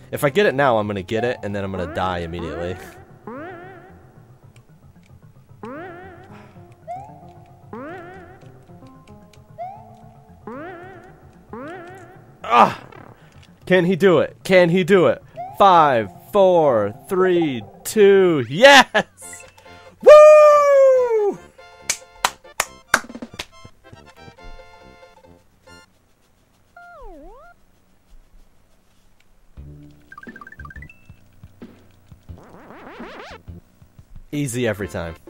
If I get it now, I'm gonna get it, and then I'm gonna die immediately. Ah! Can he do it? Can he do it? 5, 4, 3, 2, yes! Woo! Easy every time.